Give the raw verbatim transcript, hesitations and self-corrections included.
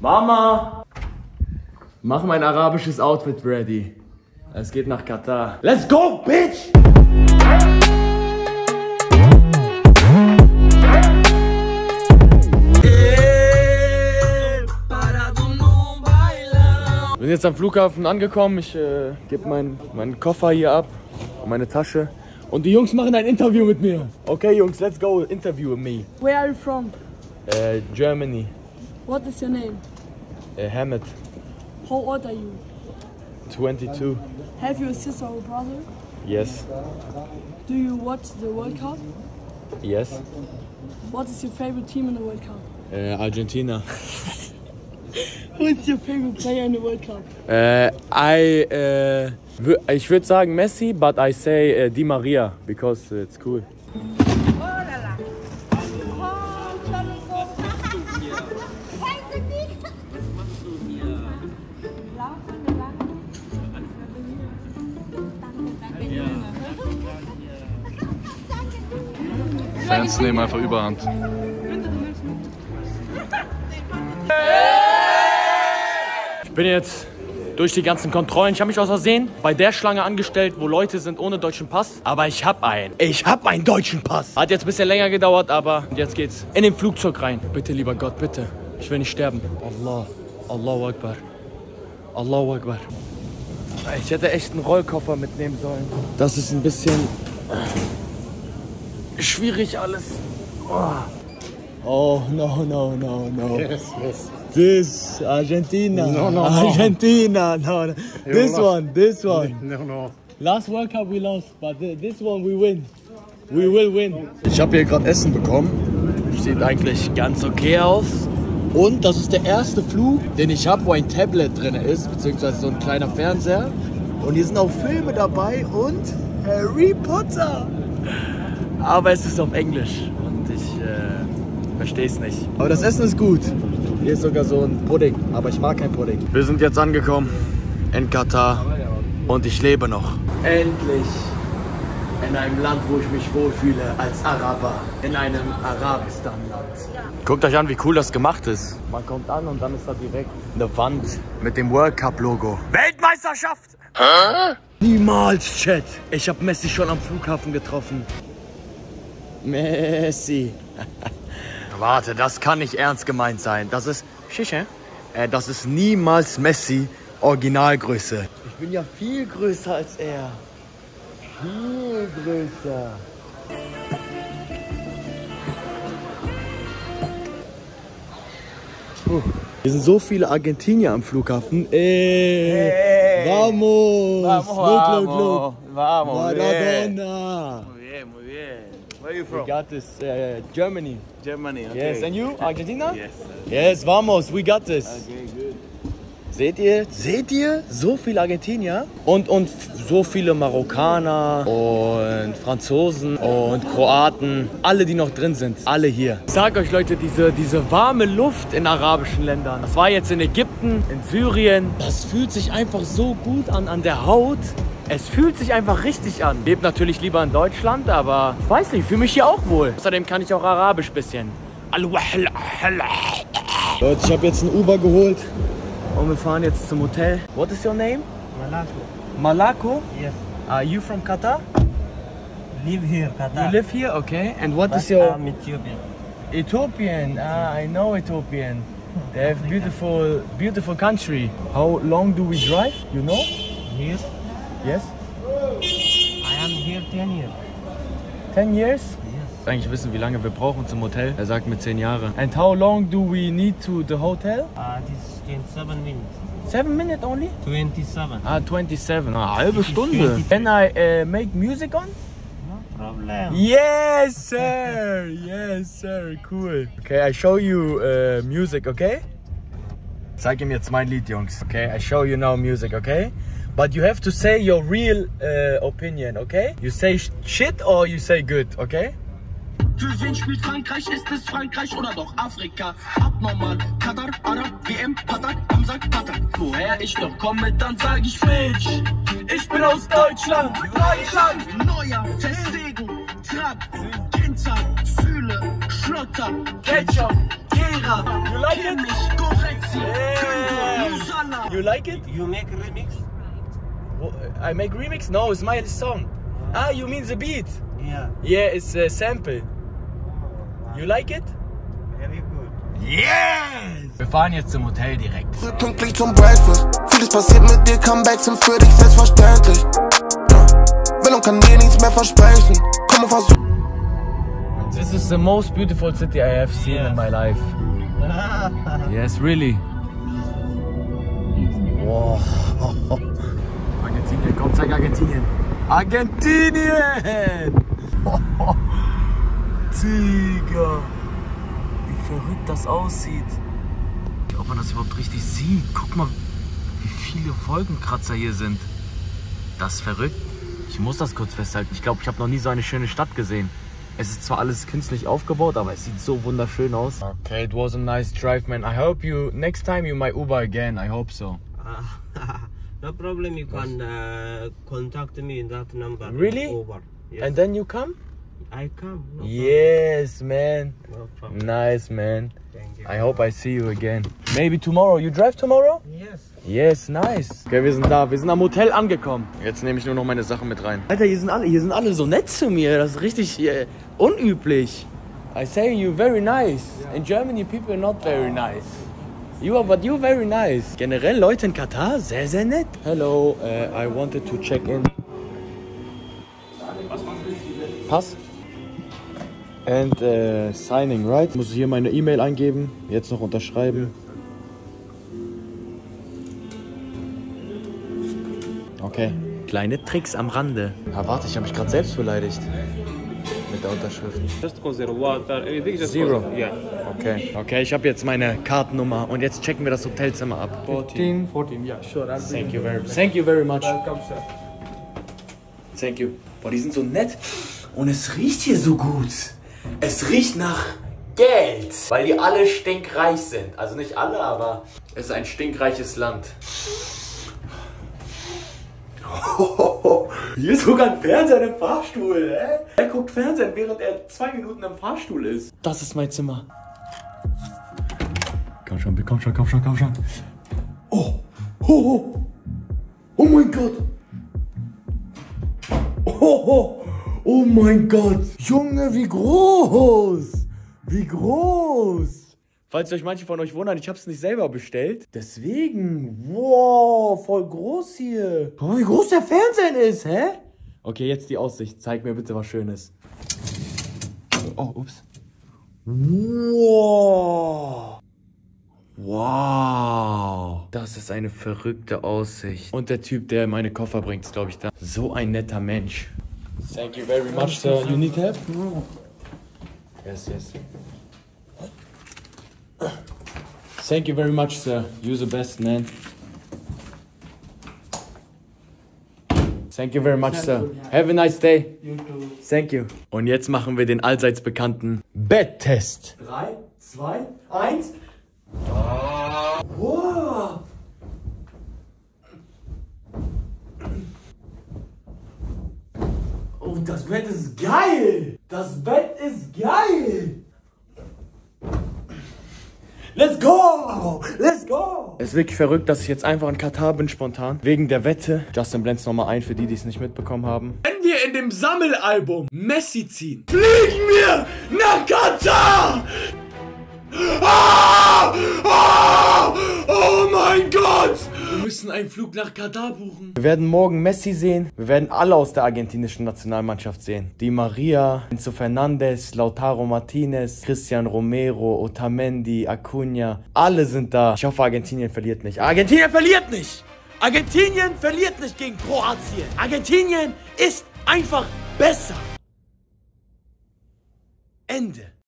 Mama! Mach mein arabisches Outfit ready. Es geht nach Katar. Let's go, bitch! Wir sind jetzt am Flughafen angekommen. Ich äh, gebe meinen mein Koffer hier ab und meine Tasche. Und die Jungs machen ein Interview mit mir. Okay, Jungs, let's go interview me. Where are you from? Uh, Germany. What is your name? Uh, Hamid. How old are you? twenty-two. Have you a sister or brother? Yes. Do you watch the World Cup? Yes. What is your favorite team in the World Cup? Uh, Argentina. Who is your favorite player in the World Cup? Uh, I, uh, ich würde sagen Messi, but I say uh, Di Maria because it's cool. Fans nehmen einfach Überhand. Ich bin jetzt durch die ganzen Kontrollen. Ich habe mich aus Versehen bei der Schlange angestellt, wo Leute sind ohne deutschen Pass. Aber ich habe einen. Ich habe einen deutschen Pass. Hat jetzt ein bisschen länger gedauert, aber jetzt geht's in den Flugzeug rein. Bitte, lieber Gott, bitte. Ich will nicht sterben. Allah. Allahu Akbar. Allahu Akbar. Ich hätte echt einen Rollkoffer mitnehmen sollen. Das ist ein bisschen schwierig alles. Oh, oh no, no, no, no. Yes, yes. This Argentina. No, no, no. Argentina. No, no. This one, this one. No, no. Last World Cup we lost, but this one we win. We will win. Ich habe hier gerade Essen bekommen. Sieht eigentlich ganz okay aus. Und das ist der erste Flug, den ich habe, wo ein Tablet drin ist, beziehungsweise so ein kleiner Fernseher. Und hier sind auch Filme dabei und Harry Potter. Aber es ist auf Englisch und ich äh, verstehe es nicht. Aber das Essen ist gut. Hier ist sogar so ein Pudding, aber ich mag kein Pudding. Wir sind jetzt angekommen in Katar und ich lebe noch. Endlich in einem Land, wo ich mich wohlfühle als Araber. In einem Arabistan-Land. Guckt euch an, wie cool das gemacht ist. Man kommt an und dann ist da direkt eine Wand mit dem World Cup Logo. Weltmeisterschaft! Hä? Niemals, Chat. Ich habe Messi schon am Flughafen getroffen. Messi. Warte, das kann nicht ernst gemeint sein. Das ist, Shisha, äh, das ist niemals Messi Originalgröße. Ich bin ja viel größer als er. Viel größer. Uh. Hier sind so viele Argentinier am Flughafen. Ey, hey. Vamos! Vamos, look, look, vamos, look. vamos. Maradona! Muy bien, muy bien. Where are you from? We got this, uh, Germany. Germany, okay. Yes, and you, Argentina? Yes. Yes, vamos, we got this. Okay, good. Seht ihr? Seht ihr? So viele Argentinier und, und so viele Marokkaner und Franzosen und Kroaten. Alle, die noch drin sind. Alle hier. Ich sag euch, Leute, diese, diese warme Luft in arabischen Ländern. Das war jetzt in Ägypten, in Syrien. Das fühlt sich einfach so gut an, an der Haut. Es fühlt sich einfach richtig an. Ich lebe natürlich lieber in Deutschland, aber ich weiß nicht, ich fühle mich hier auch wohl. Außerdem kann ich auch Arabisch ein bisschen. Leute, ich habe jetzt ein Uber geholt. Und wir fahren jetzt zum Hotel. What is your name? Malako. Malako? Yes. Are you from Qatar? Live here, Qatar. You live here, okay. And what But is your I'm Ethiopian. Ethiopian? Ah, I know Ethiopian. They have beautiful, beautiful country. How long do we drive? You know? Here, Yes. I am here ten years. Ten years? Yes. Eigentlich wissen, wie lange wir brauchen zum Hotel. Er sagt mir zehn Jahre. And how long do we need to the hotel? Uh, this is twenty-seven minutes. Seven minutes only? twenty-seven. Ah, twenty-seven. Eine halbe Stunde. Can I uh, make music on? No problem. Yes, sir. Yes, sir. Cool. Okay, I show you uh, music, okay? Zeig ihm jetzt mein Lied, Jungs. Okay, I show you now music, okay? But you have to say your real uh, opinion, okay? You say shit or you say good, okay? Für wen spielt Frankreich? Ist es Frankreich oder doch Afrika? Abnormal, Katar, Arab, W M, Patak, Amsak, Patak. Woher ich doch komme, dann sag ich Bitch. Ich bin aus Deutschland, Deutschland. Neuer, Festegen, Trab, Ginter, Fühle, Schlotter, Ketchup, Gera. You like it? Goretzi, You like it? You make a remix? I make remix? No, it's my song. Ah, you mean the beat? Yeah. Yeah, it's a sample. You like it? Very good. Yes! Wir fahren jetzt zum Hotel direkt. Pünktlich zum Breakfast. Vieles passiert mit dir, Comebacks sind für dich selbstverständlich. Ja. Will und kann dir nichts mehr versprechen. Komm und versuch. This is the most beautiful city I have seen yeah. in my life. Yes, really. Wow. Argentinien, komm, zeig Argentinien. Argentinien! Digga, wie verrückt das aussieht. Ob man das überhaupt richtig sieht. Guck mal, wie viele Wolkenkratzer hier sind. Das ist verrückt. Ich muss das kurz festhalten. Ich glaube, ich habe noch nie so eine schöne Stadt gesehen. Es ist zwar alles künstlich aufgebaut, aber es sieht so wunderschön aus. Okay, it was a nice drive, man. I hope you, next time you might Uber again. I hope so. Uh, no problem, you can uh, contact me in that number. Really? Uber. Yes. And then you come? I come. No yes, man. No problem. Nice, man. Thank you. I hope I see you again. Maybe tomorrow. You drive tomorrow? Yes. Yes, nice. Okay, wir sind da. Wir sind am Hotel angekommen. Jetzt nehme ich nur noch meine Sachen mit rein. Alter, hier sind alle, hier sind alle so nett zu mir. Das ist richtig äh, unüblich. I say you very nice. In Germany people are not very nice. You are, but you very nice. Generell Leute in Katar sehr, sehr nett. Hello, uh, I wanted to check in. Pass. And uh, signing, right? Muss hier meine E-Mail eingeben. Jetzt noch unterschreiben. Okay. Kleine Tricks am Rande. Ah, warte, ich habe mich gerade selbst beleidigt. Mit der Unterschrift. Just cause zero water, anything just Zero. cause, yeah. Okay. Okay, ich habe jetzt meine Kartennummer und jetzt checken wir das Hotelzimmer ab. fourteen, fourteen, yeah, sure. I'll Thank you very, thank you very much. Welcome, sir. Thank you. Boah, die sind so nett. Und es riecht hier so gut. Es riecht nach Geld. Weil die alle stinkreich sind. Also nicht alle, aber es ist ein stinkreiches Land. Oh, hier ist sogar ein Fernseher im Fahrstuhl. Hä? Er guckt Fernsehen, während er zwei Minuten im Fahrstuhl ist. Das ist mein Zimmer. Komm schon, komm schon, komm schon, komm schon. Oh, oh, oh. Oh mein Gott. Oh, oh. Oh mein Gott. Junge, wie groß. Wie groß. Falls euch manche von euch wundern, ich habe es nicht selber bestellt. Deswegen, wow, voll groß hier. Guck mal, wie groß der Fernseher ist, hä? Okay, jetzt die Aussicht. Zeig mir bitte was Schönes. Oh, ups. Wow. Wow. Das ist eine verrückte Aussicht. Und der Typ, der meine Koffer bringt, ist, glaube ich, da. So ein netter Mensch. Thank you very much, sir. You need help? Yes, yes. Thank you very much, sir. You're the best, man. Thank you very much, sir. Have a nice day. You too. Thank you. Und jetzt machen wir den allseits bekannten Betttest. Drei, zwei, eins. Wow. Oh, das Bett ist geil. Das Bett ist geil. Let's go! Let's go! Es ist wirklich verrückt, dass ich jetzt einfach in Katar bin, spontan. Wegen der Wette. Justin blend's nochmal ein, für die, die es nicht mitbekommen haben. Wenn wir in dem Sammelalbum Messi ziehen, fliegen wir nach Katar! Ah! Ah! Oh mein Gott! Wir müssen einen Flug nach Katar buchen. Wir werden morgen Messi sehen. Wir werden alle aus der argentinischen Nationalmannschaft sehen. Di Maria, Enzo Fernandez, Lautaro Martinez, Cristian Romero, Otamendi, Acuna. Alle sind da. Ich hoffe, Argentinien verliert nicht. Argentinien verliert nicht! Argentinien verliert nicht gegen Kroatien. Argentinien ist einfach besser. Ende.